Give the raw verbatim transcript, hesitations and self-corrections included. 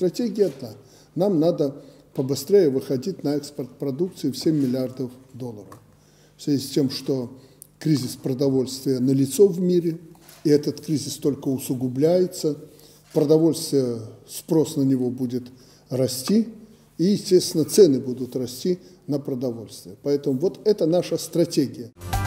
стратегия одна. Нам надо побыстрее выходить на экспорт продукции в семь миллиардов долларов. В связи с тем, что кризис продовольствия налицо в мире, и этот кризис только усугубляется, продовольствие, спрос на него будет расти, и, естественно, цены будут расти на продовольствие. Поэтому вот это наша стратегия.